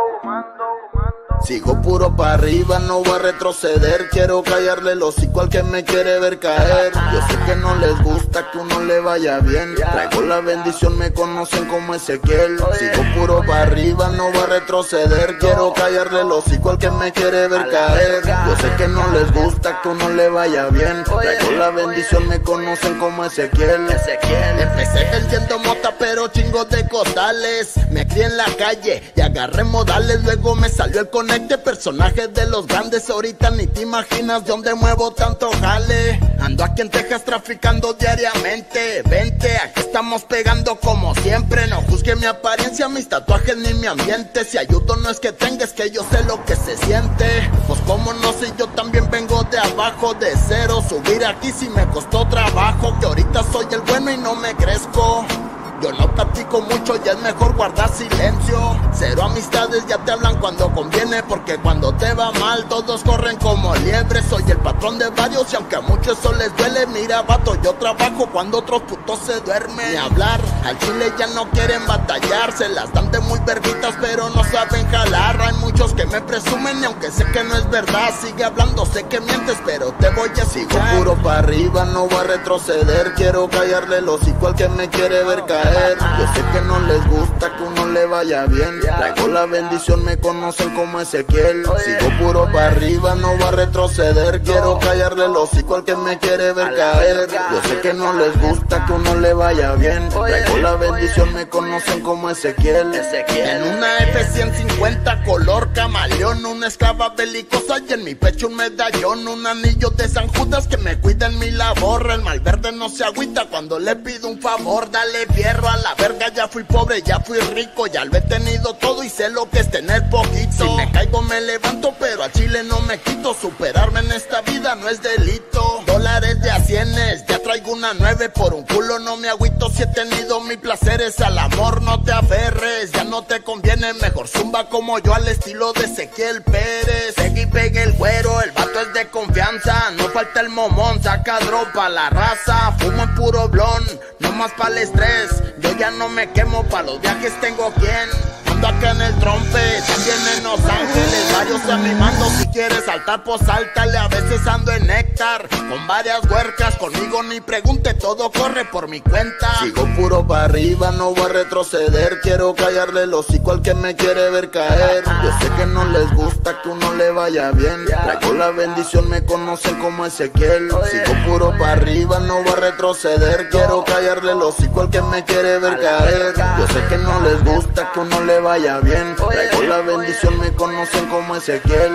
Sigo puro pa' arriba, no voy a retroceder. Quiero callarle el hocico al que me quiere ver caer. Yo sé que no les gusta que uno le vaya bien. Traigo la bendición, me conocen como Ezequiel. Sigo puro pa' arriba, no voy a retroceder. Quiero callarle el hocico al que me quiere ver caer. Yo sé que no les gusta que uno le vaya bien. Traigo la bendición, me conocen como Ezequiel. Empecé vendiendo mota pero chingos de costales. Me crié en la calle y agarré modales. Luego me salió el conecte, personajes de los grandes. Ahorita ni te imaginas de dónde muevo tanto jale. Ando aquí en Texas traficando diariamente. Vente, aquí estamos pegando como siempre. No juzgue mi apariencia, mis tatuajes ni mi ambiente. Si ayudo no es que tenga, es que yo sé lo que se siente. Pues como no sé, yo también vengo de abajo, de cero. Subir aquí sí me costó trabajo. Que ahorita soy el bueno y no me crezco. Yo no platico mucho y es mejor guardar silencio. Cero amistades, ya te hablan cuando conviene. Porque cuando te va mal todos corren como liebres. Soy el patrón de varios y aunque a muchos eso les duele. Mira vato, yo trabajo cuando otros putos se duermen. Ni hablar, al chile ya no quieren batallar. Se las dan de muy verguitas pero no saben jalar. Hay muchos que me presumen y aunque sé que no es verdad. Sigue hablando, sé que mientes pero te voy a seguir. Sigo puro pa' arriba, no voy a retroceder. Quiero callarle el hocico al que me quiere ver caer. Yo sé que no les gusta que uno le vaya bien. Traigo la bendición, me conocen como Ezequiel. Sigo puro pa' arriba, no va a retroceder. Quiero callarle el hocico al que me quiere ver caer. Yo sé que no les gusta que uno le vaya bien. Traigo la bendición, me conocen como Ezequiel. En una F ciento cincuenta color camaleón, una esclava belicosa y en mi pecho un medallón. Un anillo de San Judas que me cuida en mi labor. El malverde no se agüita cuando le pido un favor. Dale fierro a la verga, ya fui pobre, ya fui rico. Ya lo he tenido todo y sé lo que es tener poquito. Si me caigo me levanto, pero a chile no me quito. Superarme en esta vida no es delito. Dólares de a cienes, ya traigo una nueve. Por un culo no me agüito si he tenido mis placeres. Al amor no te aferres, ya no te conviene. Mejor zumba como yo al estilo de Ezequiel Pérez. Pegue y pegue el güero, el vato es de confianza. No falta el momón, saca dropa la raza. Fumo en puro blon, no más pa'l estrés. Yo ya no me quemo, pa' los viajes tengo quien. Ando acá en el trompe, también en Los Ángeles. Varios a mi mando, si quieres saltar pues sáltale. A veces ando en néctar, con varias huercas. Conmigo ni pregunte, todo corre por mi cuenta. Sigo puro pa' arriba, no voy a retroceder. Quiero callarle el hocico al que me quiere ver caer. Yo sé que no les gusta que uno le vaya bien. Traigo la bendición, me conocen como Ezequiel. Sigo puro pa' arriba, no voy a retroceder. Quiero callarle el hocico al que me quiere ver caer. Yo sé que no les gusta que uno le vaya bien. Traigo la bendición, me conocen como Ezequiel.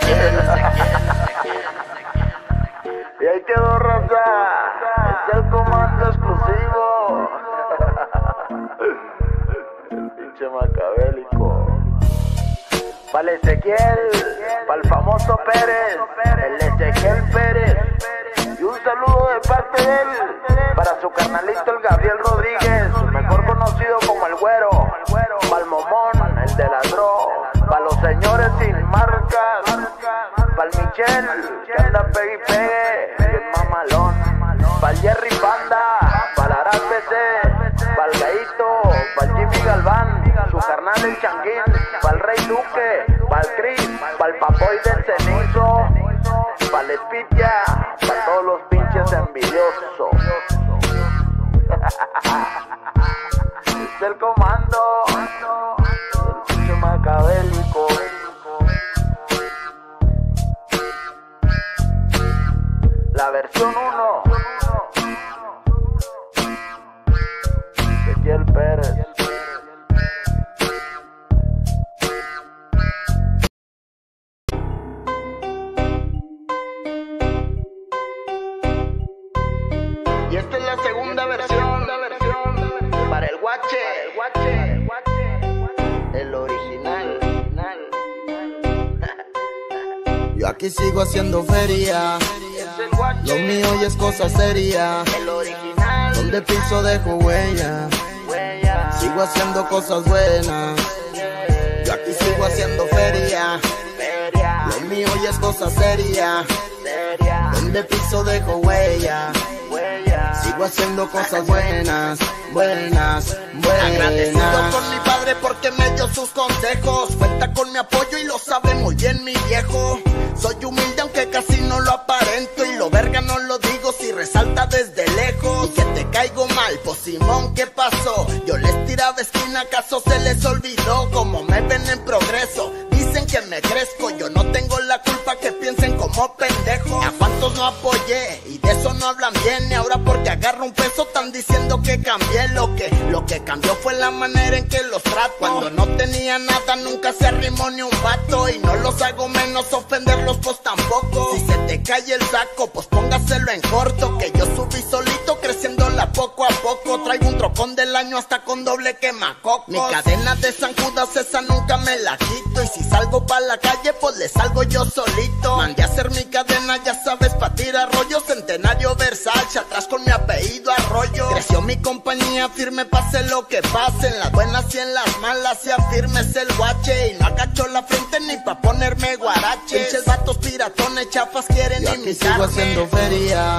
Y ahí quedó raza, es el comando exclusivo. El pinche macabélico. Pa'l Ezequiel, pa'l famoso Pérez, el Ezequiel Pérez. Y un saludo de parte de él para su carnalito el Gabriel Rodríguez, mejor conocido como el Güero. Pa'l Momón, el de la Dro. Pa' los señores sin marcas. Pa'l Michel, que anda pegue y pegue, bien mamalón. Pa'l Jerry Panda, pa'l Arad P C, pa'l Gaito, pa'l Jimmy Galván, su carnal el Changuín, pa'l Rey Duque, pa'l Chris, pa'l Papoy del Cenizo, pa'l Espitia, pa' todos los pinches envidiosos. Es el comando, el pinche macabélico. La versión uno, Ezequiel Pérez. Y esta es la segunda versión, la versión para el guache, el guache, el original. Yo aquí sigo haciendo feria. Lo mío ya es cosa seria. El original. Donde piso dejo huella. Sigo haciendo cosas buenas. Yo aquí sigo haciendo feria. Lo mío ya es cosa seria. Donde piso dejo huella. Sigo Sigo haciendo cosas buenas, buenas, buenas. Agradecido con mi padre porque me dio sus consejos. Cuenta con mi apoyo y lo sabe muy bien mi viejo. Soy humilde aunque casi no lo aparento, y lo verga no lo digo si resalta desde lejos. Y que te caigo mal, pues Simón, ¿qué pasó? Yo les tiraba esquina, ¿acaso se les olvidó? Como me ven en progreso, dicen que me crezco. Yo no tengo la culpa que piensen como pendejos. A cuántos no apoyé y de eso no hablan bien. Y ahora porque agarro un peso están diciendo que cambié. Lo que, lo que cambió fue la manera en que los trato. Cuando no tenía nada nunca se arrimó ni un vato. Y no los hago menos, ofenderlos pues tampoco. Si se te cae el saco pues póngaselo en corto. Que yo subí solito creciéndola poco a poco. Traigo un trocón del año hasta con doble quemacocos. Mi cadena de San Judas esa nunca me la quito. Y si salgo pa' la calle pues le salgo yo solito. Mandé a hacer mi cadena, ya sabes, pa' tirar rollo. Centenario Versace, atrás con mi apellido Arroyo. Creció mi compañía firme, pase lo que pase. En las buenas y en las malas ya firmes el guache. Y no agacho la frente ni pa' ponerme guarache. Pinches vatos piratones, chafas quieren yo imitarme. Aquí sigo haciendo feria,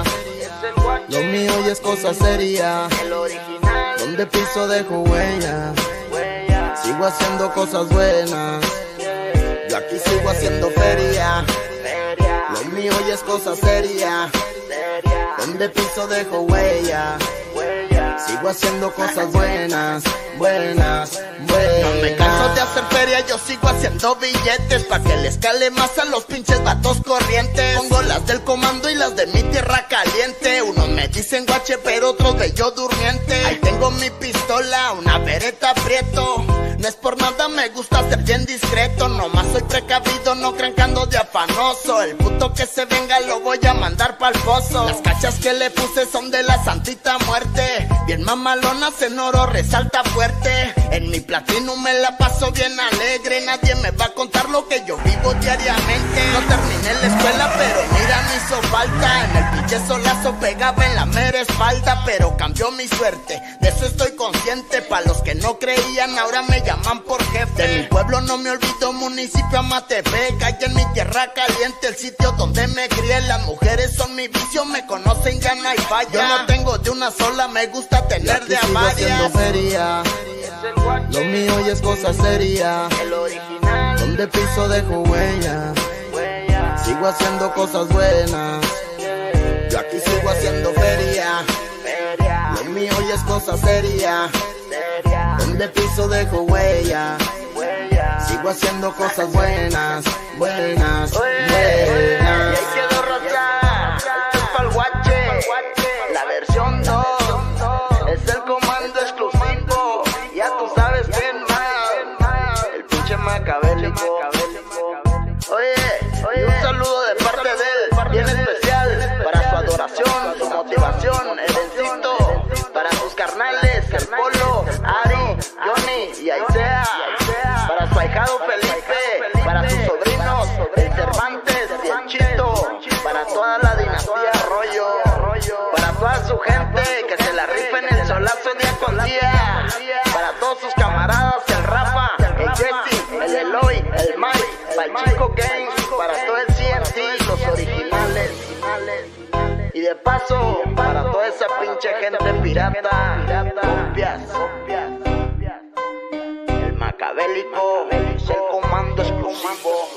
lo mío ya es cosa seria. Donde piso dejo huella, sigo haciendo cosas buenas. Yo aquí sigo haciendo feria, lo mío ya es cosa seria. Donde piso dejo huella, sigo haciendo cosas buenas, buenas, buenas. No me canso de hacer feria, yo sigo haciendo billetes pa' que les cale más a los pinches vatos corrientes. Pongo las del comando y las de mi tierra caliente. Unos me dicen guache pero otros bello durmiente. Ahí tengo mi pistola, una Beretta Prieto. No es por nada, me gusta ser bien discreto. Nomás soy precavido, no crean que ando de afanoso. El puto que se venga lo voy a mandar pa'l pozo. Las cachas que le puse son de la santita muerte. Bien mamalonas en oro, resalta fuerte. En mi platino me la paso bien alegre. Nadie me va a contar lo que yo vivo diariamente. No terminé la escuela pero mira me hizo falta. En el pinche solazo pegaba en la mera espalda. Pero cambió mi suerte, de eso estoy consciente. Pa' los que no creían ahora me llaman por jefe. De mi pueblo no me olvido, municipio Amatepec. Allá en mi tierra caliente, el sitio donde me crié. Las mujeres son mi vicio, me conocen, gana y falla. Yo no tengo de una sola, me gusta tener de a sigo haciendo varias. feria, lo mío ya es cosa seria. Donde piso dejo huella, sigo haciendo cosas buenas. Yo aquí sigo haciendo feria, lo mío ya es cosa seria. Donde piso dejo huella, sigo haciendo cosas buenas, buenas, buenas. Y ahí quedó raza, esto es pa'l guache. La versión dos es el comando exclusivo. Ya tú sabes quién más, el pinche macabélico. Oye, oye, un saludo de parte de él, bien especial, para su adoración, su motivación, el Encito, para sus carnales, el Polo, Ari, Johnny y Aisea, para su ahijado Felipe, para sus sobrinos, el Cervantes y el Chito, para toda la dinastía Arroyo, para toda su gente que se la rifa en el solazo día con día, para todos sus camaradas, el Rafa, el Jesse, el Eloy, el Mike, para el Chico Games, para todo el C N T, los originales. Y de paso, para toda esa pinche gente pirata, copias, el macabélico, es el comando exclusivo.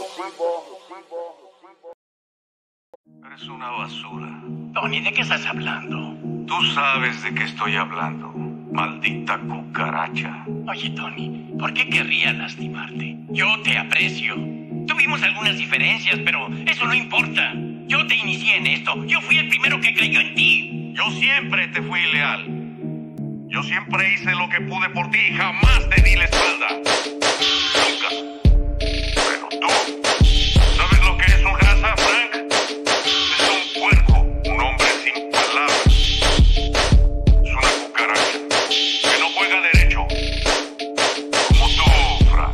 Eres una basura. Tony, ¿de qué estás hablando? Tú sabes de qué estoy hablando, maldita cucaracha. Oye, Tony, ¿por qué querría lastimarte? Yo te aprecio. Tuvimos algunas diferencias, pero eso no importa. Yo te inicié en esto. Yo fui el primero que creyó en ti. Yo siempre te fui leal. Yo siempre hice lo que pude por ti y jamás te di la espalda. Nunca. Pero tú, ¿sabes lo que es un raza, Frank? Es un puerco, un hombre sin palabras. Es una cucaracha que no juega derecho. Como tú, Frank.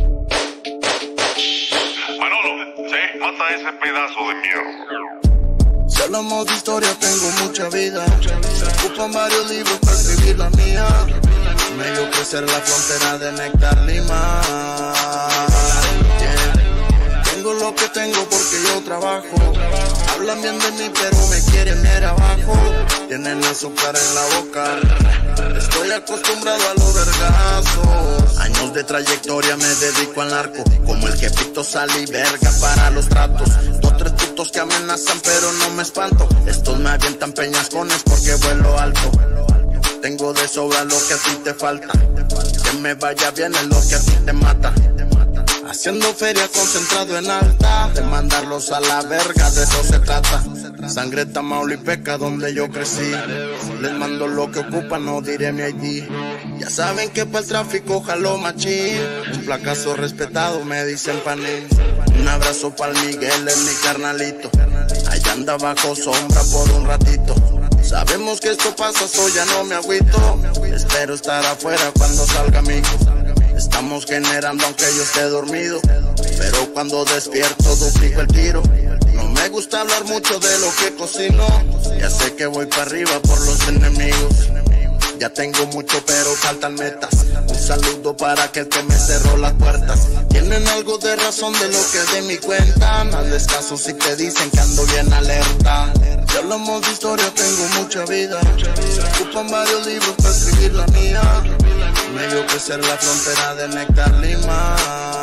Manolo, sí, mata a ese pedazo de mierda. Si hablamos de historia tengo mucha vida. Ocupan varios libros para escribir la mía. Me dio crecer la frontera de Néctar Lima. Yeah. Tengo lo que tengo porque yo trabajo. Hablan bien de mí pero me quieren ver abajo. Tienen azúcar en la boca. Estoy acostumbrado a los vergazos. Años de trayectoria me dedico al narco. Como el jefito sal y verga para los tratos. Dos, tres putos que amenazan pero no me espanto. Estos me avientan peñascones porque vuelo alto. Tengo de sobra lo que a ti te falta. Que me vaya bien es lo que a ti te mata. Haciendo feria concentrado en alta. De mandarlos a la verga, de eso se trata. Sangre Tamaulipeca donde yo crecí. Les mando lo que ocupan, no diré mi I D. Ya saben que para el tráfico jalo machín. Un placazo respetado me dicen panín. Un abrazo para el Miguel, es mi carnalito. Allá anda bajo sombra por un ratito. Sabemos que esto pasa, so ya no me agüito. Espero estar afuera cuando salga amigo. Estamos generando aunque yo esté dormido. Pero cuando despierto duplico el tiro. No me gusta hablar mucho de lo que cocino. Ya sé que voy para arriba por los enemigos. Ya tengo mucho pero faltan metas. Un saludo para aquel que me cerró las puertas. Tienen algo de razón de lo que de mi cuenta. No les caso si te dicen que ando bien alerta. Si hablamos de historia tengo mucha vida. Se ocupan varios libros para escribir la mía. Me dio crecer la frontera de Néctar Lima.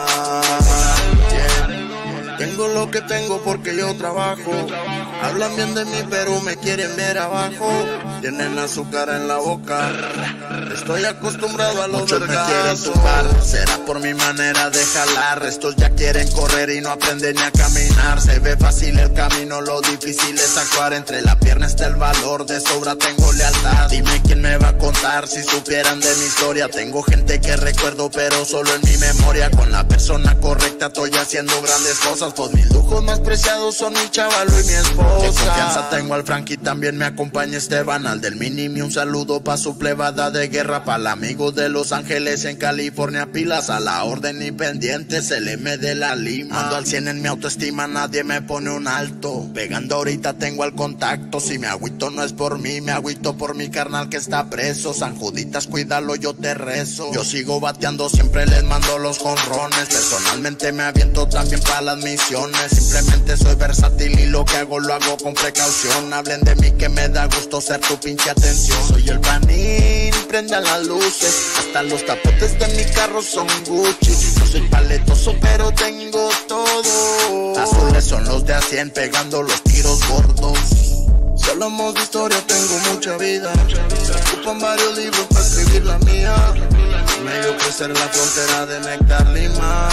Yeah. Tengo lo que tengo porque yo trabajo. Hablan bien de mí pero me quieren ver abajo. Tienen azúcar en la boca. Estoy acostumbrado a los Muchos vergazos. Me quieren tumbar, será por mi manera de jalar. Estos ya quieren correr y no aprenden ni a caminar. Se ve fácil el camino, lo difícil es actuar. Entre la pierna está el valor, de sobra tengo lealtad. Dime quién me va a contar si supieran de mi historia. Tengo gente que recuerdo pero solo en mi memoria. Con la persona correcta estoy haciendo grandes cosas. Pues mis lujos más preciados son mi chavalo y mi esposa. De confianza tengo al Frankie, también me acompaña Esteban. Al del Minimi un saludo pa' su plebada de guerra. Para el amigo de Los Ángeles en California, pilas a la orden y pendientes, el M de la Lima. Ando al cien en mi autoestima, nadie me pone un alto. Pegando ahorita tengo el contacto. Si me agüito no es por mí, me agüito por mi carnal que está preso. San Juditas, cuídalo, yo te rezo. Yo sigo bateando, siempre les mando los jonrones. Personalmente me aviento también para las misiones. Simplemente soy versátil y lo que hago lo hago con precaución. Hablen de mí que me da gusto ser tu pinche atención. Soy el panín, prendan las luces. Hasta los tapotes de mi carro son Gucci. No soy paletoso pero tengo todo. Azules son los de a cien pegando los tiros gordos. Si hablamos de historia tengo mucha vida. Se ocupan varios libros para escribir la mía. Me dio crecer la frontera de Néctar Lima.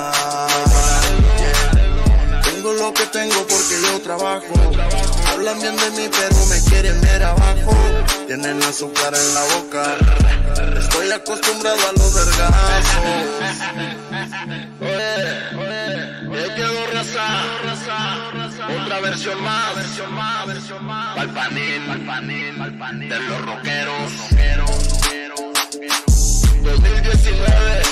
Tengo lo que tengo porque yo trabajo. Hablan bien de mí pero me quieren ver abajo. Tienen azúcar en la boca. Estoy acostumbrado a los vergazos. Oye, oye, yo quedo raza. Otra versión más. Pa'l panín, pa'l panín, pa'l panín. De los rockeros. dos mil diecinueve.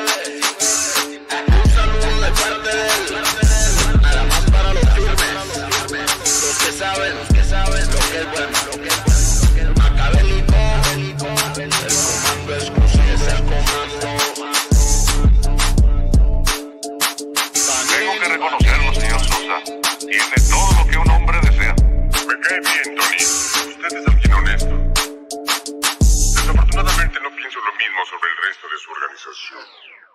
Un saludo de parte de él. Nada más para los firmes. Los que saben, los que saben lo que es bueno, lo que es bueno. Macabélico. El comando exclusivo es el comando. Tengo que reconocerlo, señor Sosa. Tiene todo lo que un hombre desea. Me cae bien, Tony. Usted es alguien honesto. Desafortunadamente no pienso lo mismo sobre el resto de su organización.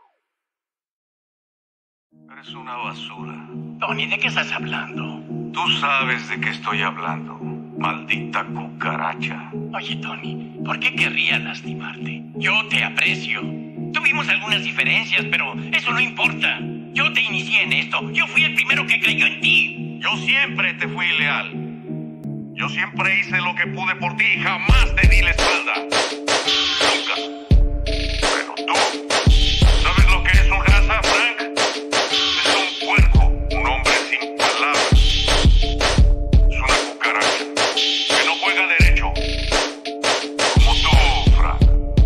Eres una basura. Tony, ¿de qué estás hablando? Tú sabes de qué estoy hablando, maldita cucaracha. Oye, Tony, ¿por qué querría lastimarte? Yo te aprecio. Tuvimos algunas diferencias, pero eso no importa. Yo te inicié en esto. Yo fui el primero que creyó en ti. Yo siempre te fui leal. Yo siempre hice lo que pude por ti y jamás te di la espalda. Nunca. Pero tú, ¿sabes lo que es un raza, Frank? Es un puerco, un hombre sin palabras. Es una cucaracha que no juega derecho. Como tú, Frank.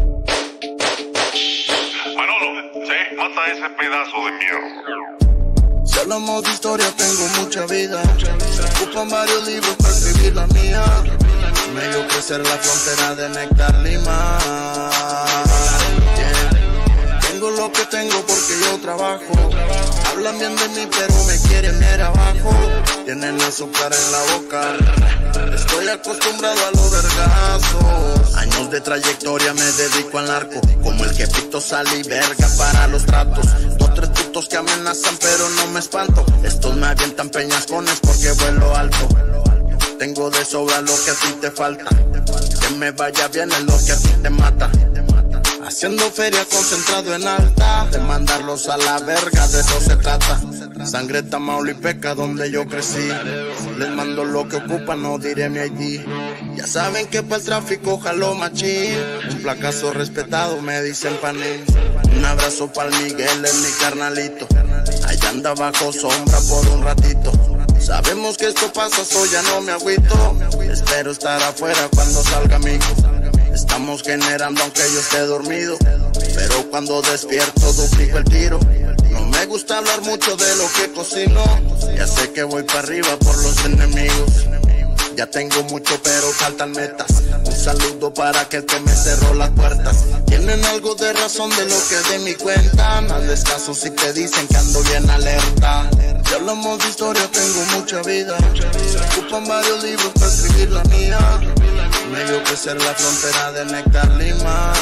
Manolo, sí, mata a ese pedazo de mierda. Si hablamos de historia tengo mucha vida. Se ocupan varios libros para escribir la mía. Me dio crecer la frontera de Néctar Lima. Yeah. Tengo lo que tengo porque yo trabajo. Hablan Hablan bien de mí pero me quieren ver abajo. Tienen azúcar en la boca. Estoy acostumbrado a los vergazos. Años de trayectoria me dedico al narco. Como el jefito sal y verga para los tratos. Dos, tres putos que amenazan pero no me espanto. Estos me avientan peñascones porque vuelo alto. Tengo de sobra lo que a ti te falta. Que me vaya bien es lo que a ti te mata. Haciendo feria concentrado en alta. De mandarlos a la verga, de eso se trata. Sangre Tamaulipeca donde yo crecí. Les mando lo que ocupan, no diré mi I D. Ya saben que para el tráfico jalo machín. Un placazo respetado me dicen panín. Un abrazo para el Miguel, es mi carnalito. Allá anda bajo sombra por un ratito. Sabemos que esto pasa, so ya no me agüito. Espero estar afuera cuando salga amigo. Estamos generando aunque yo esté dormido. Pero cuando despierto duplico el tiro. No me gusta hablar mucho de lo que cocino. Ya sé que voy para arriba por los enemigos. Ya tengo mucho pero faltan metas. Un saludo para aquel que me cerró las puertas. Tienen algo de razón de lo que de mi cuenta. No hables caso si te dicen que ando bien alerta. Si hablamos de historia tengo mucha vida. Se ocupan varios libros para escribir la mía. Me dio crecer la frontera de Néctar Lima.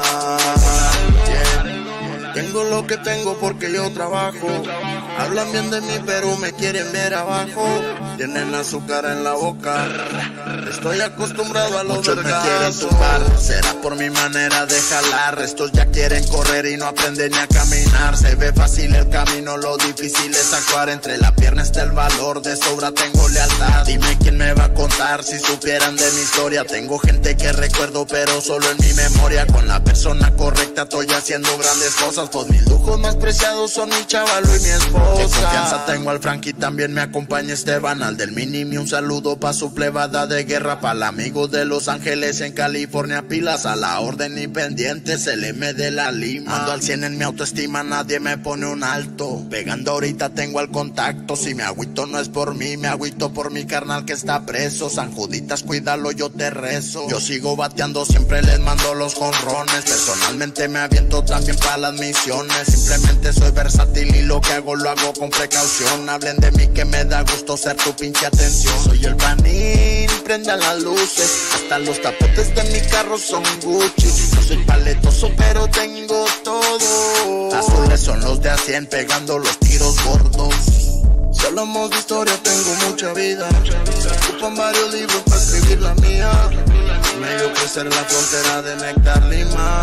Yeah. Tengo lo que tengo porque yo trabajo. Hablan bien de mí pero me quieren ver abajo. Tienen azúcar en la boca. Estoy acostumbrado a los Muchos vergazos. Me quieren tumbar, será por mi manera de jalar. Estos ya quieren correr y no aprenden ni a caminar. Se ve fácil el camino, lo difícil es actuar. Entre la pierna está el valor, de sobra tengo lealtad. Dime quién me va a contar si supieran de mi historia. Tengo gente que recuerdo pero solo en mi memoria. Con la persona correcta estoy haciendo grandes cosas. Pues mis lujos más preciados son mi chavalo y mi esposa. De confianza tengo al Frankie, también me acompaña Esteban. Al del Minimi un saludo pa' su plebada de guerra. Para el amigo de Los Ángeles en California, pilas a la orden y pendientes, el M de la Lima. Ando al cien en mi autoestima, nadie me pone un alto. Pegando ahorita tengo el contacto. Si me agüito no es por mí, me agüito por mi carnal que está preso. San Juditas, cuídalo, yo te rezo. Yo sigo bateando, siempre les mando los jonrones. Personalmente me aviento también para las misiones. Simplemente soy versátil y lo que hago lo hago con precaución. Hablen de mí que me da gusto ser tu pinche atención. Soy el panín, prendan las luces. Hasta los tapotes de mi carro son Gucci. No soy paletoso pero tengo todo. Azules son los de a cien pegando los tiros gordos. Si hablamos de historia tengo mucha vida. Se ocupan varios libros para escribir la mía. Me dio crecer la frontera de Néctar Lima.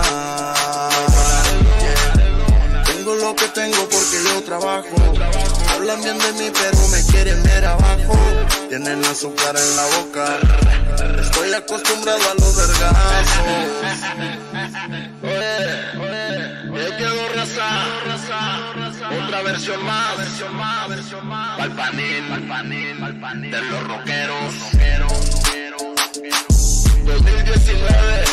Tengo lo que tengo porque yo trabajo. Hablan bien de mí pero me quieren ver abajo. Tienen azúcar en la boca. Estoy acostumbrado a los vergazos. Oye, oye, ya quedó raza. Otra versión más. Pa'l panín, pa'l panín, pa'l panín de los rockeros. dos mil diecinueve